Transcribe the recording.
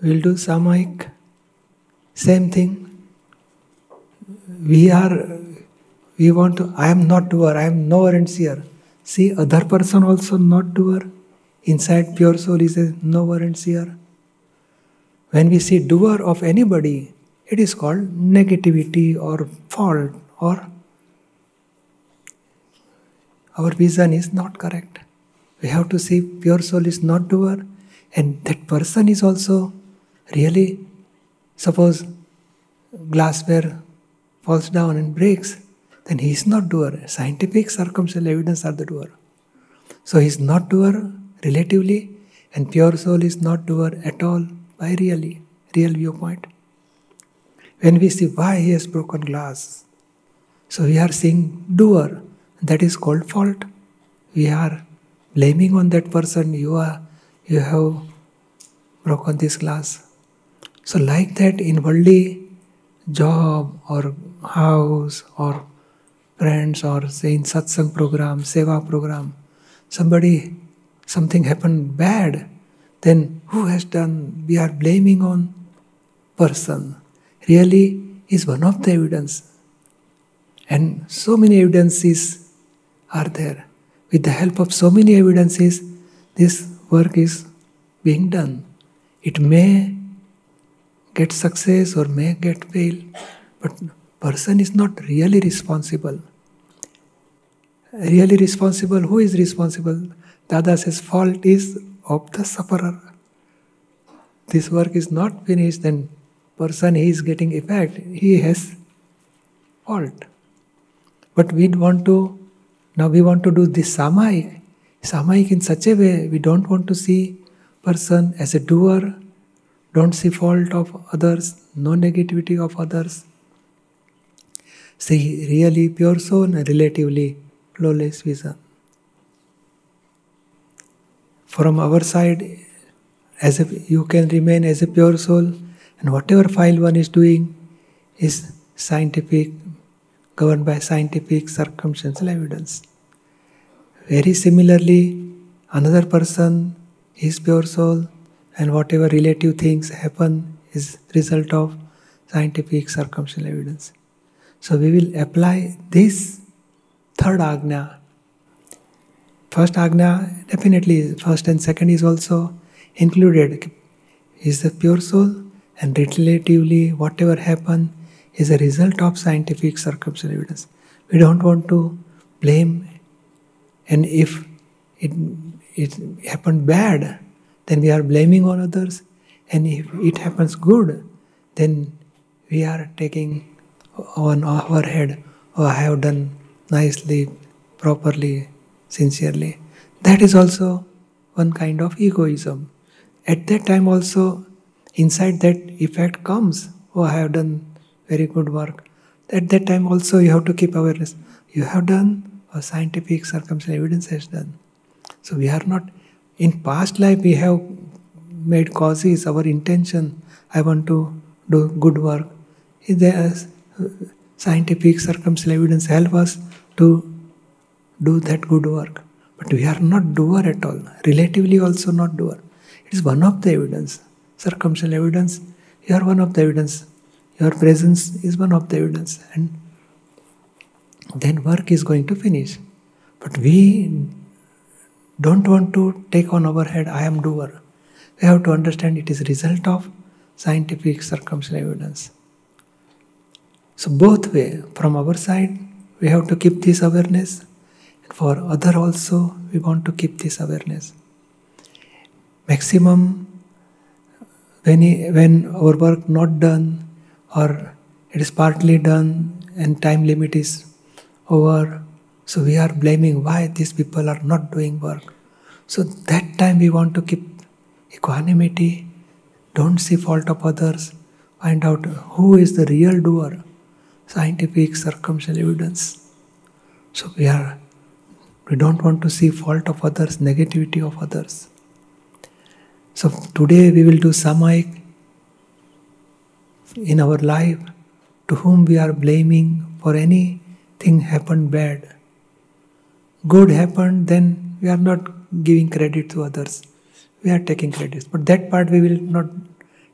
we'll do Samayik. Same thing. We want to, I am not doer, I am knower and seer. See, other person also not doer. Inside pure soul is a knower and seer. When we see doer of anybody, it is called negativity or fault, or our vision is not correct. We have to see pure soul is not doer, and that person is also really, suppose glassware falls down and breaks, then he is not doer. Scientific circumstantial evidence are the doer. So he is not doer relatively, and pure soul is not doer at all by real viewpoint. When we see why he has broken glass, so we are seeing doer, that is called fault. We are blaming on that person, you have broken this glass. So like that, in worldly job or house or friends, or say in satsang program, seva program, something happened bad, then who has done? We are blaming on person. Really is one of the evidence. And so many evidences are there. With the help of so many evidences, this work is being done. It may get success or may get fail, but person is not really responsible. Really responsible, who is responsible? Dada says fault is of the sufferer. This work is not finished, then person he is getting effect, he has fault. But now we want to do this Samayik. Samayik in such a way, we don't want to see person as a doer, don't see fault of others, no negativity of others. See really pure soul and relatively flawless vision. From our side, you can remain as a pure soul, and whatever file one is doing is scientific, governed by scientific circumstantial evidence. Very similarly, another person is pure soul, and whatever relative things happen is result of scientific circumstantial evidence. So we will apply this third Agnya. First Agnya, definitely first and second is also included. Is the pure soul, and relatively whatever happened is a result of scientific circumstantial evidence. We don't want to blame, and if it happened bad, then we are blaming on others, and if it happens good, then we are taking on our head, oh, I have done nicely, properly, sincerely. That is also one kind of egoism. At that time also, inside that effect comes, oh, I have done very good work. At that time also you have to keep awareness. You have done, or scientific circumstantial evidence has done. So we are not, in past life we have made causes, our intention, I want to do good work. Scientific circumstantial evidence help us to do that good work. But we are not doer at all. Relatively also not doer. It is one of the evidence. Circumstantial evidence, you are one of the evidence. Your presence is one of the evidence. And then work is going to finish. But we don't want to take on our head, I am doer. We have to understand it is a result of scientific circumstantial evidence. So both way, from our side, we have to keep this awareness, and for other also, we want to keep this awareness. Maximum, when our work not done, or it is partly done, and time limit is over, so we are blaming why these people are not doing work. So that time we want to keep equanimity, don't see fault of others, find out who is the real doer. Scientific circumstantial evidence. So we don't want to see fault of others, negativity of others. So today we will do Samayik in our life, to whom we are blaming for anything happened bad. Good happened, then we are not giving credit to others. We are taking credit. But that part we will not